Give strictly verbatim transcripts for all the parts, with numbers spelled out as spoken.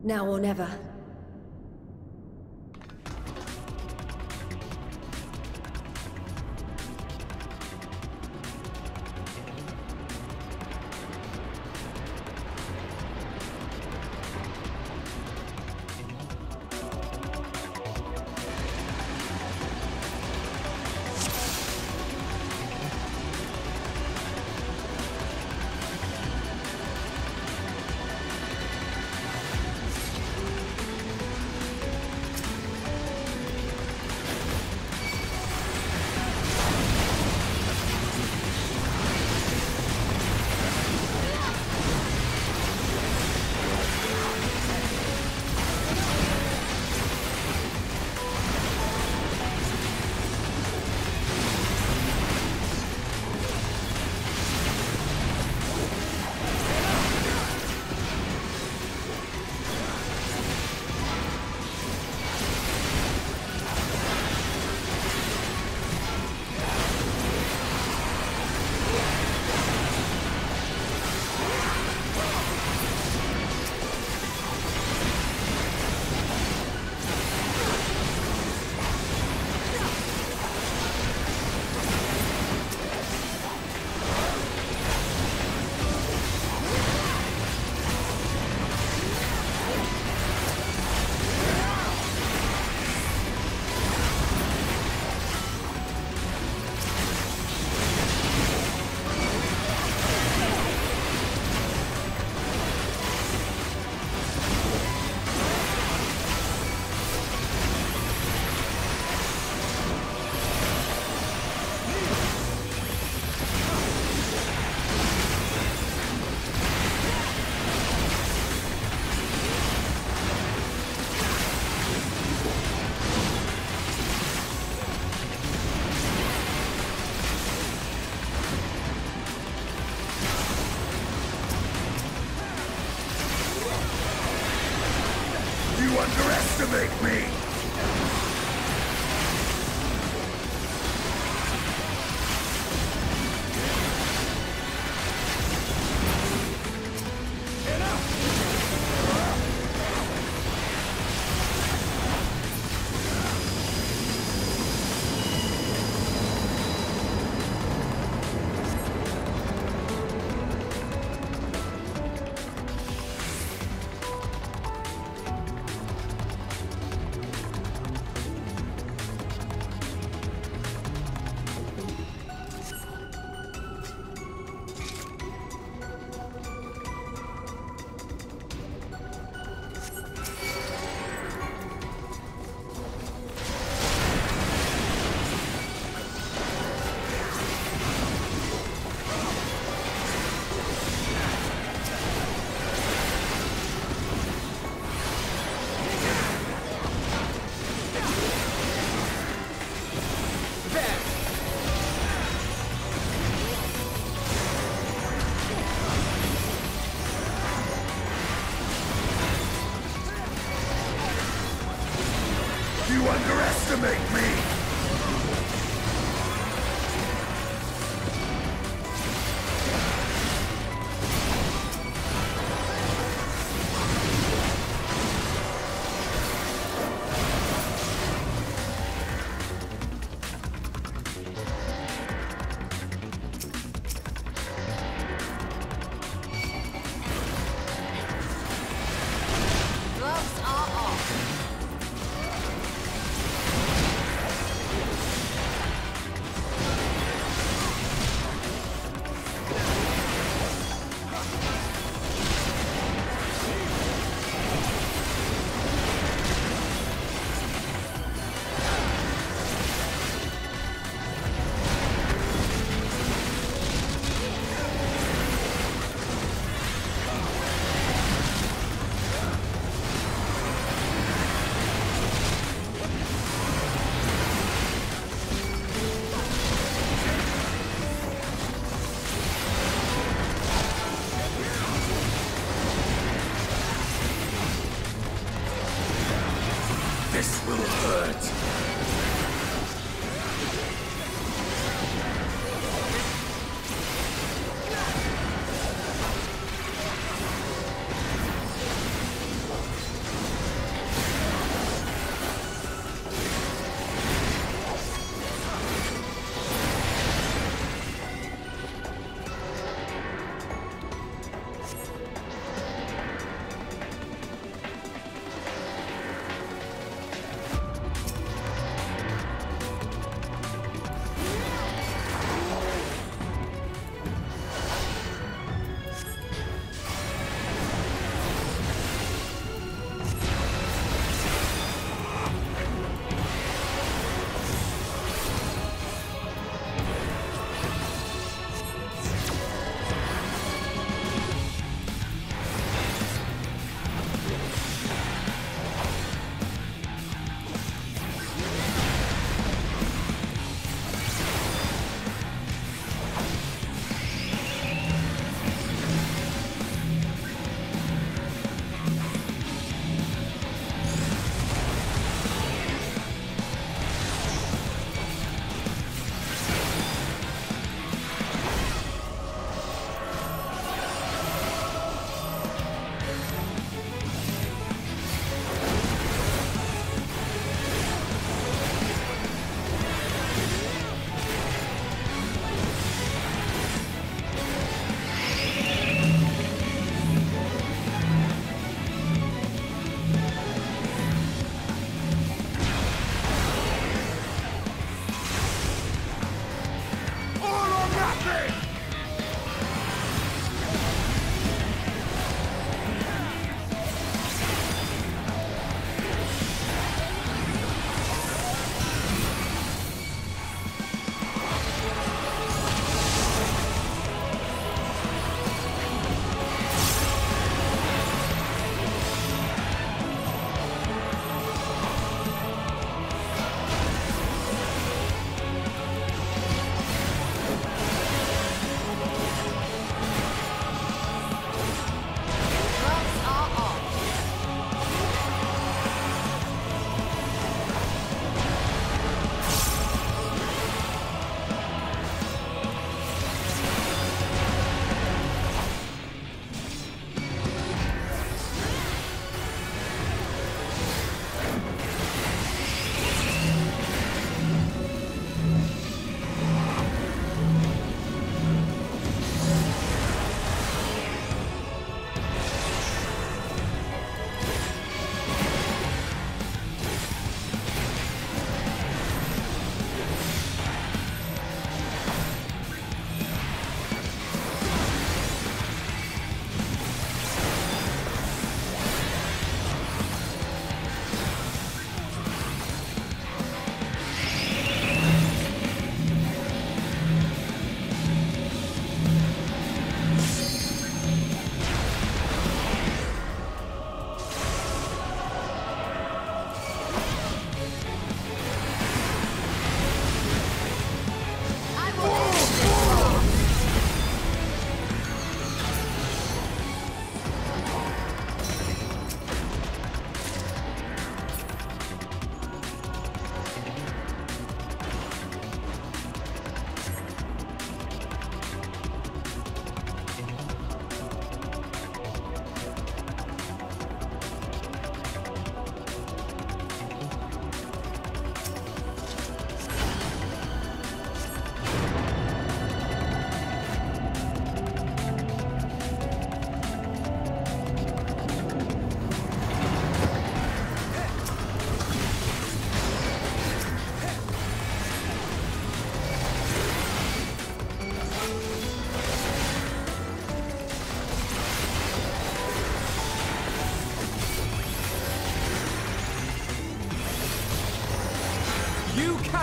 Now or never.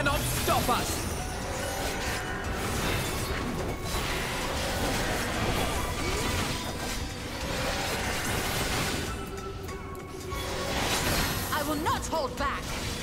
cannot stop us! I will not hold back!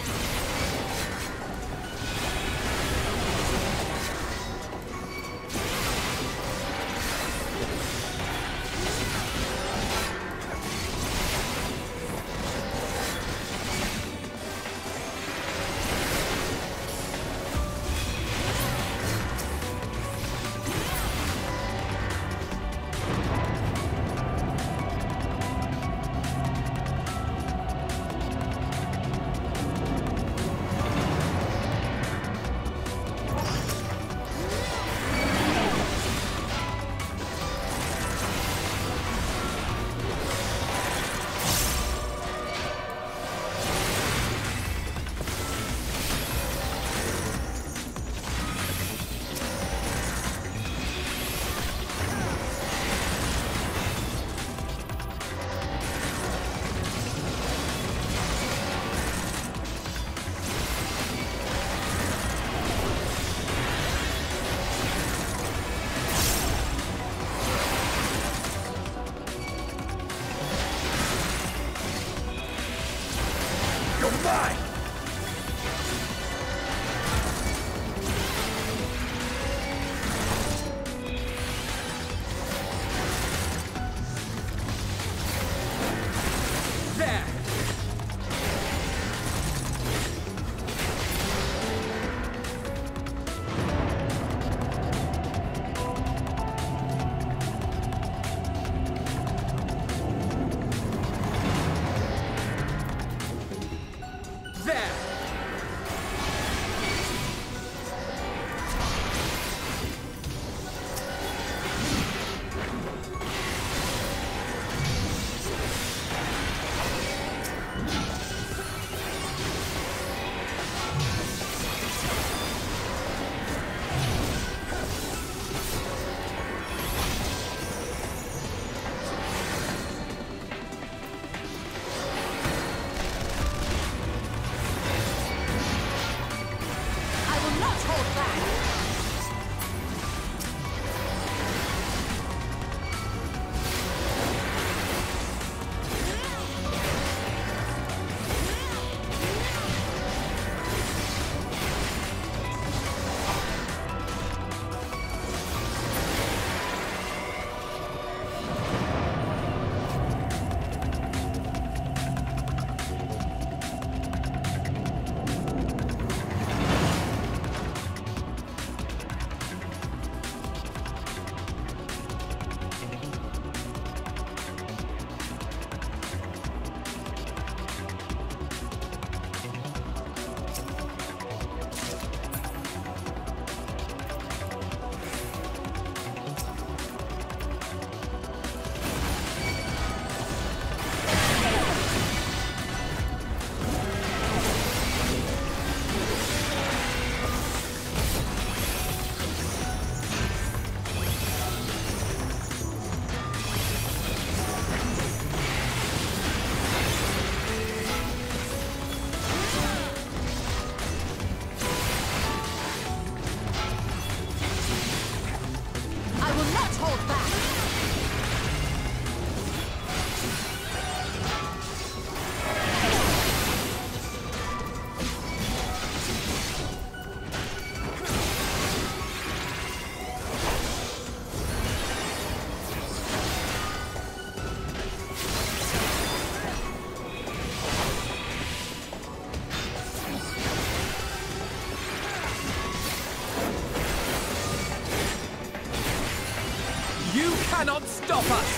cannot stop us!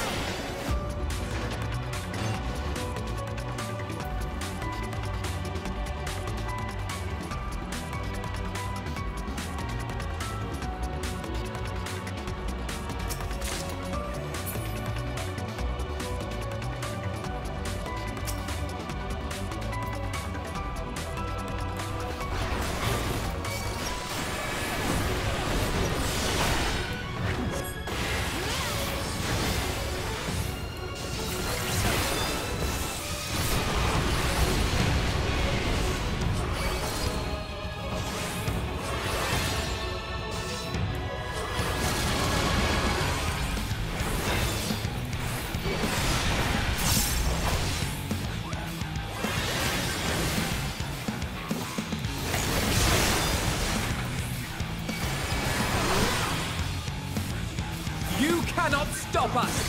You cannot stop us!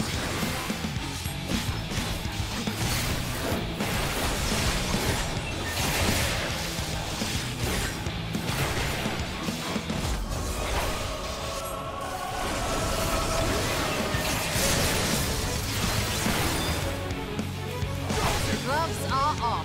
Gloves are off.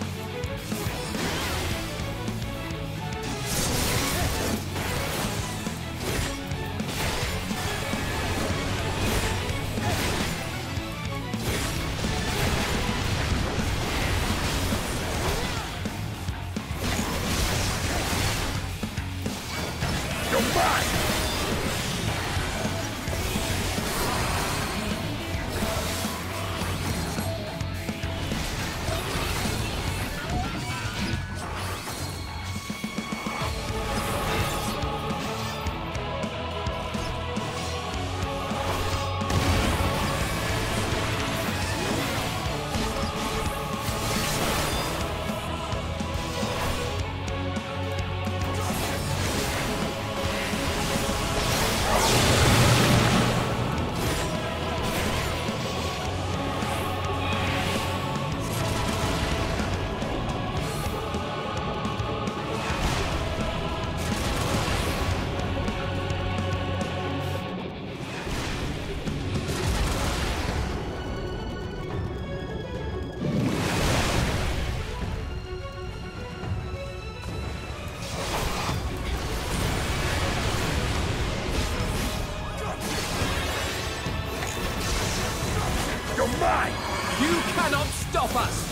You cannot stop us!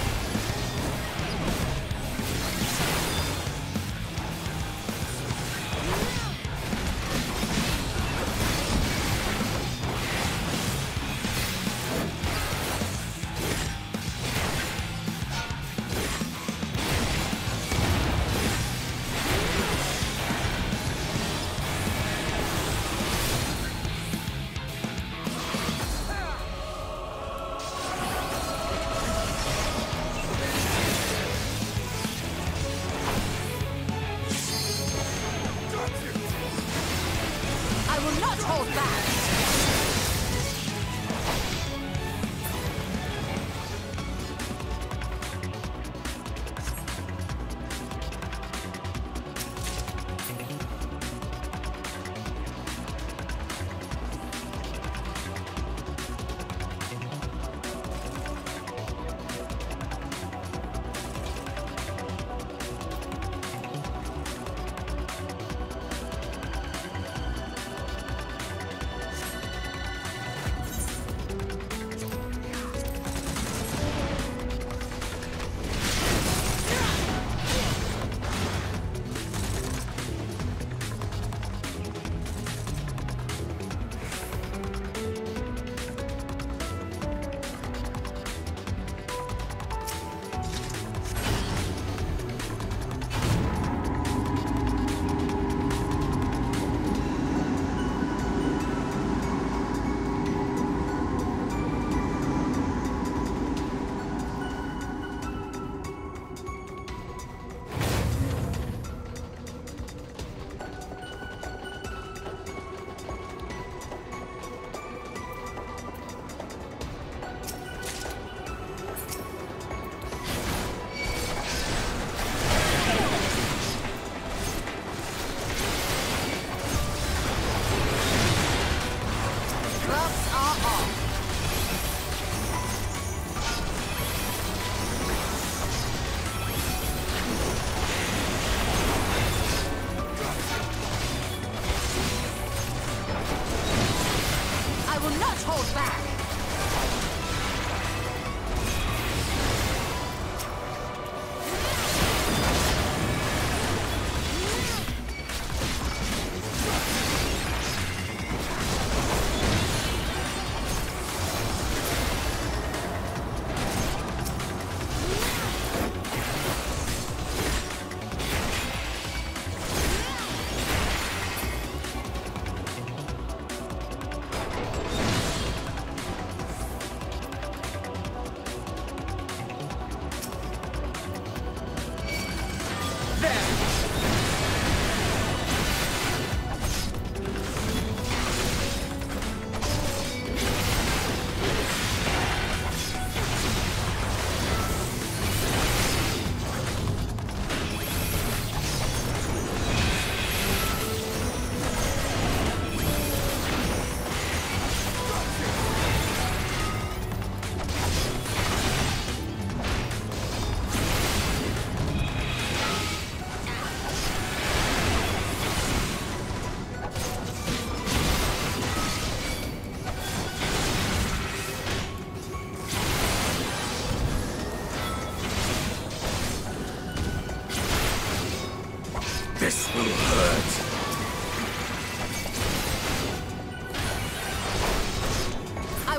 I will not hold back.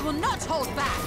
will not hold back!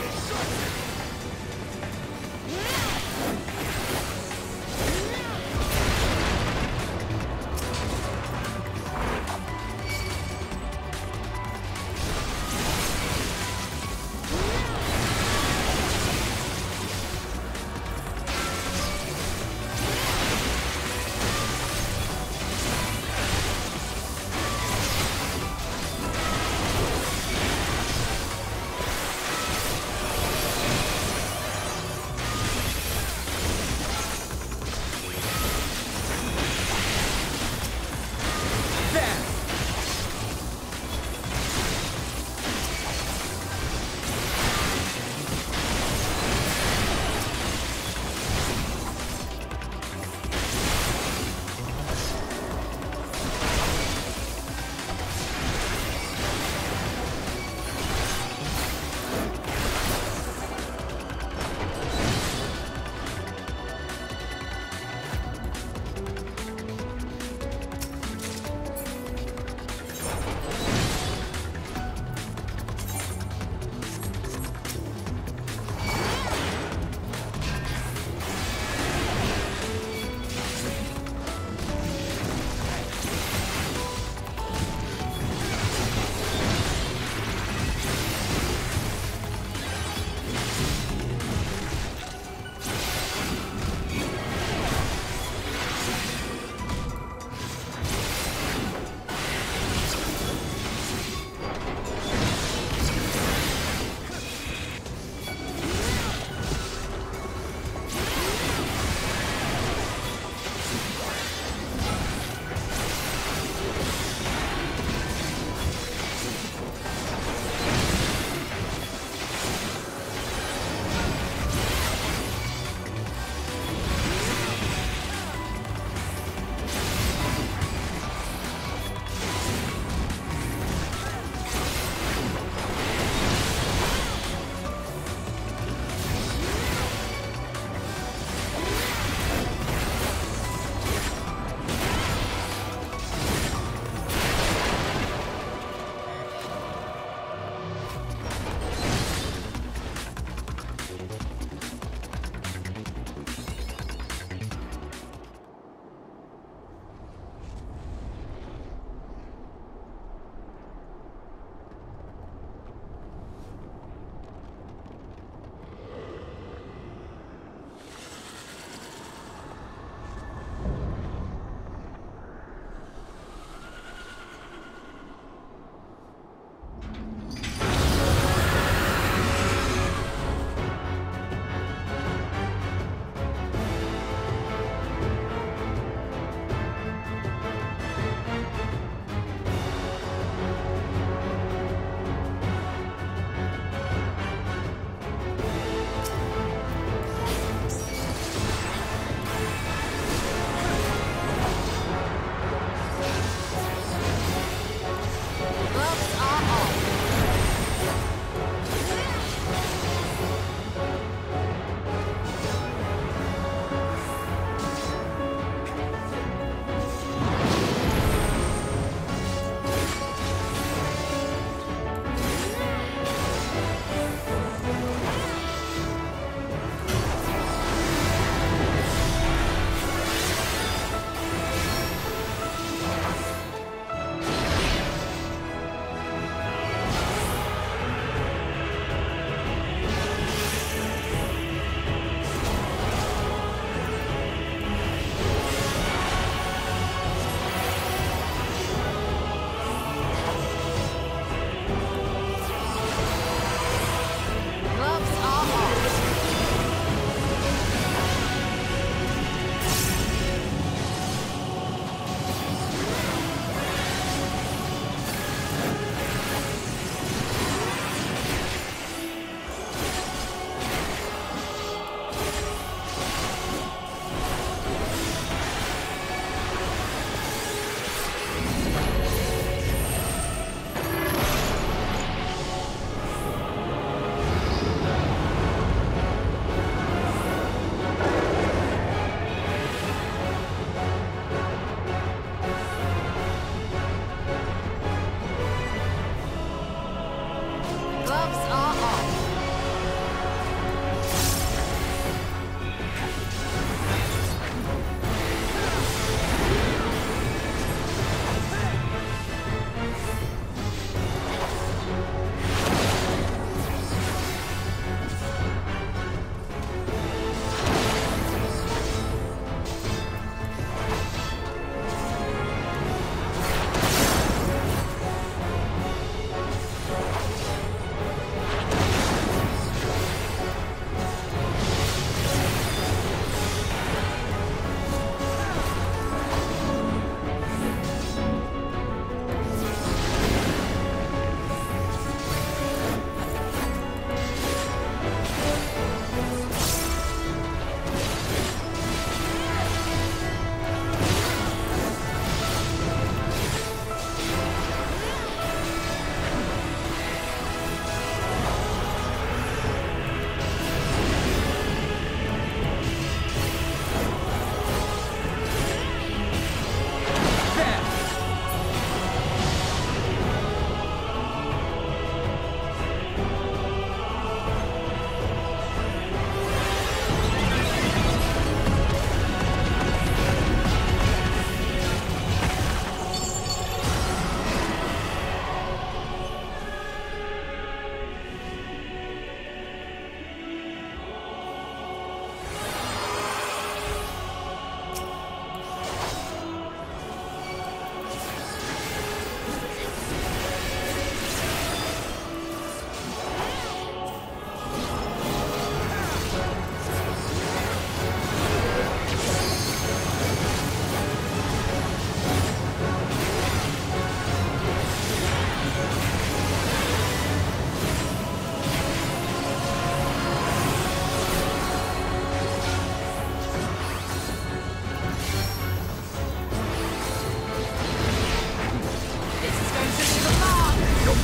Gloves are off.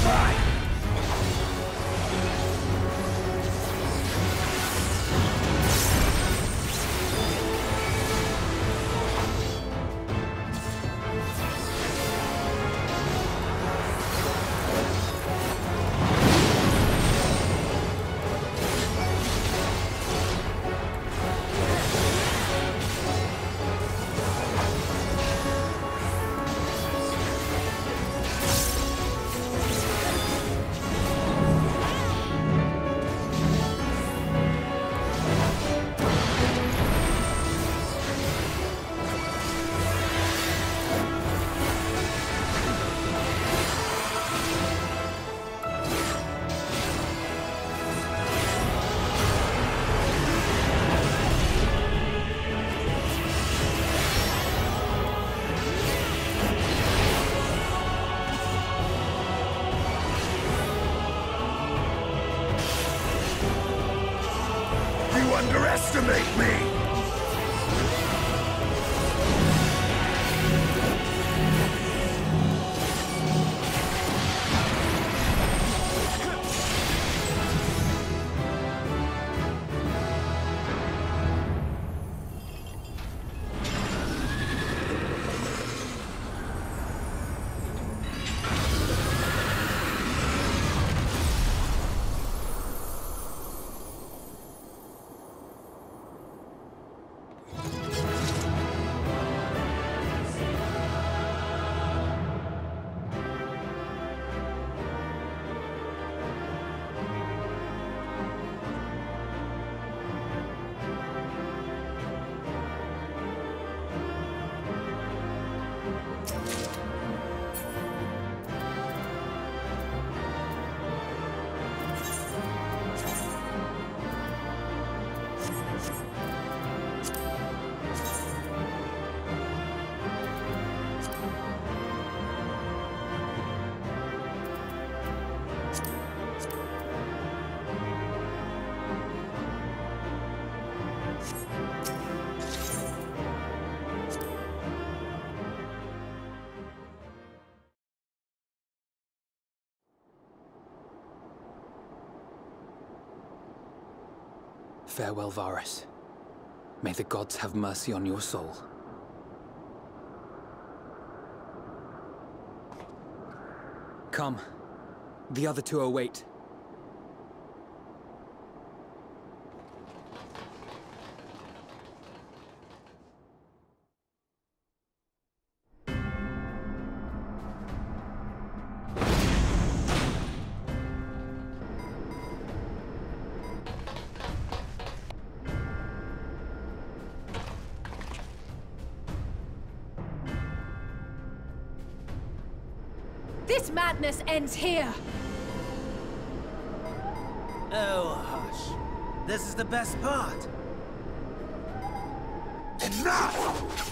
Fine. Underestimate me! Farewell, Varus. May the gods have mercy on your soul. Come. The other two await. This madness ends here! Oh, hush. This is the best part. Enough!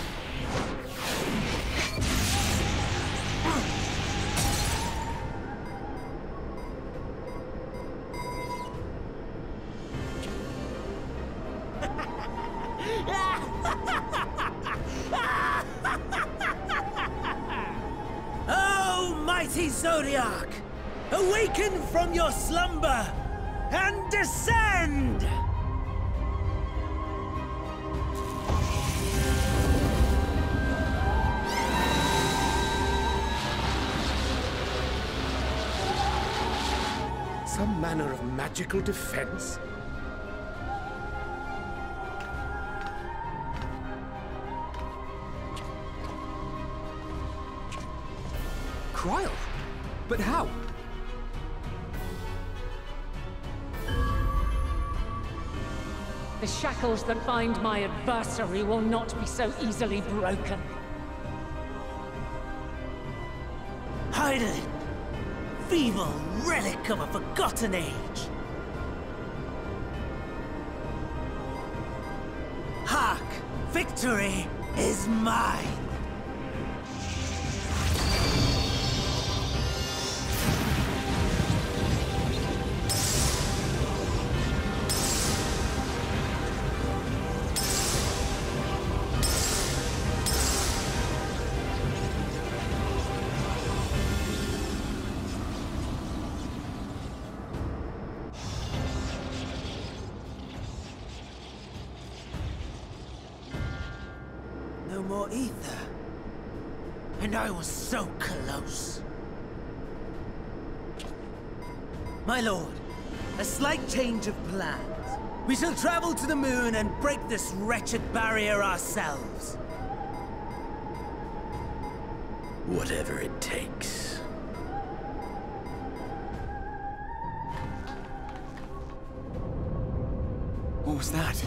Mighty Zodiark, awaken from your slumber and descend! Some manner of magical defense? Kryl? But how? The shackles that bind my adversary will not be so easily broken. Hydaelyn, feeble relic of a forgotten age. Hark! Victory is mine! no more ether. And I was so close. My lord, a slight change of plans. We shall travel to the moon and break this wretched barrier ourselves. Whatever it takes. What was that?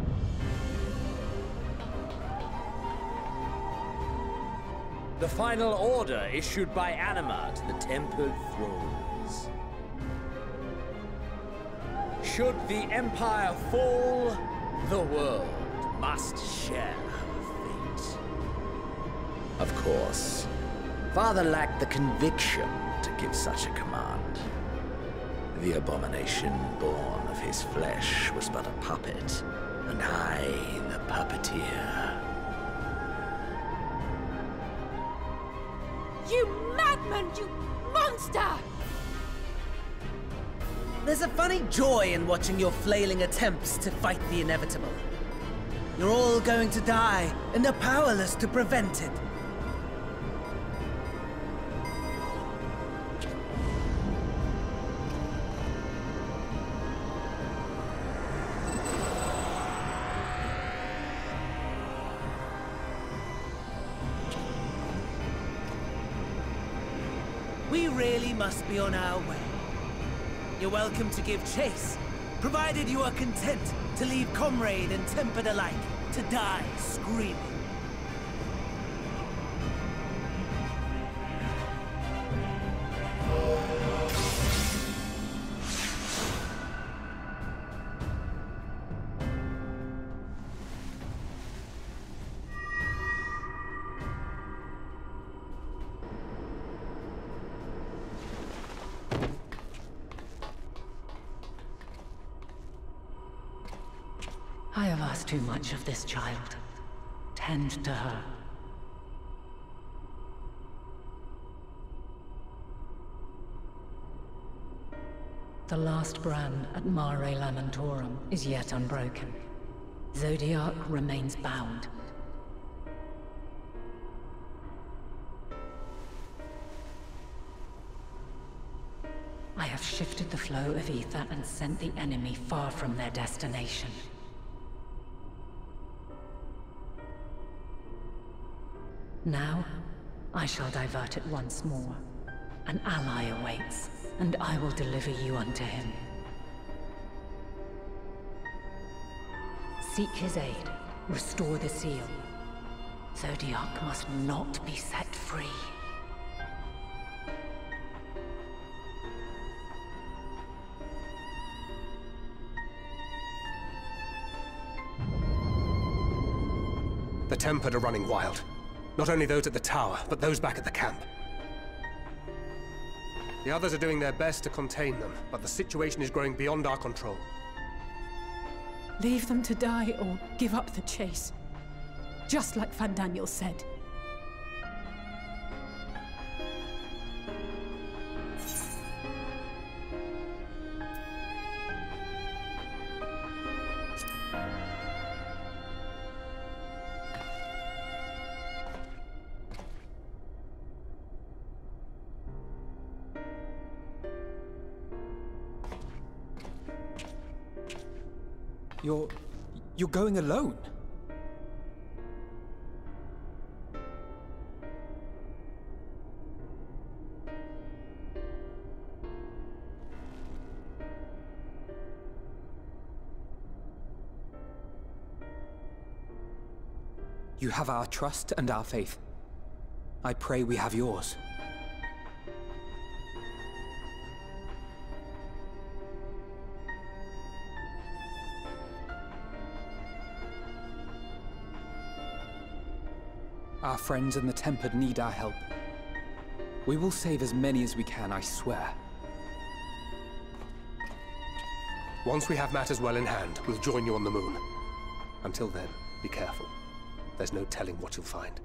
The final order issued by Anima to the tempered thrones. Should the Empire fall, the world must share her fate. Of course, Father lacked the conviction to give such a command. The abomination born of his flesh was but a puppet, and I the puppeteer. You madman, you monster! There's a funny joy in watching your flailing attempts to fight the inevitable. You're all going to die, and are powerless to prevent it. We really must be on our way. You're welcome to give chase, provided you are content to leave comrade and tempered alike to die screaming. I have asked too much of this child. Tend to her. The last brand at Mare Lamentorum is yet unbroken. Zodiark remains bound. I have shifted the flow of ether and sent the enemy far from their destination. Now, I shall divert it once more. An ally awaits, and I will deliver you unto him. Seek his aid. Restore the seal. Zodiark must not be set free. The Tempered are running wild. Not only those at the tower, but those back at the camp. The others are doing their best to contain them, but the situation is growing beyond our control. Leave them to die or give up the chase. Just like Fandaniel said. You're... you're going alone? You have our trust and our faith. I pray we have yours. Our friends in the Tempered need our help. We will save as many as we can, I swear. Once we have matters well in hand, we'll join you on the moon. Until then, be careful. There's no telling what you'll find.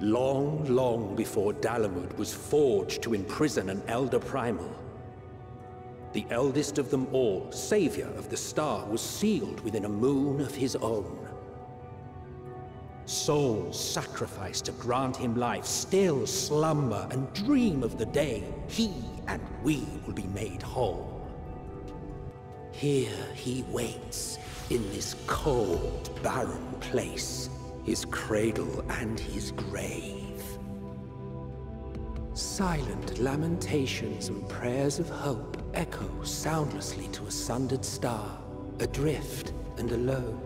Long, long before Dalamud was forged to imprison an Elder Primal. The eldest of them all, savior of the star, was sealed within a moon of his own. Souls sacrificed to grant him life still slumber and dream of the day he and we will be made whole. Here he waits, in this cold, barren place, his cradle and his grave. Silent lamentations and prayers of hope echo soundlessly to a sundered star, adrift and alone.